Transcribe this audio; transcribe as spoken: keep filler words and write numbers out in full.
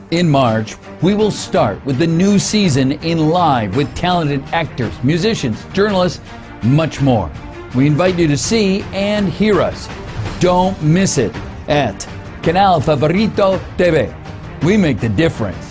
In March, we will start with the new season in live with talented actors, musicians, journalists, much more. We invite you to see and hear us. Don't miss it at Canal Favorito T V. We make the difference.